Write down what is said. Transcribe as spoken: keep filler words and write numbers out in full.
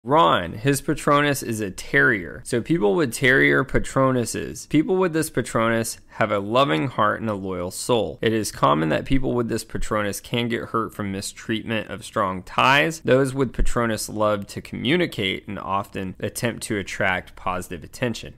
Ron, his Patronus is a terrier. So people with Terrier Patronuses, people with this Patronus have a loving heart and a loyal soul. It is common that people with this Patronus can get hurt from mistreatment of strong ties. Those with Patronus love to communicate and often attempt to attract positive attention.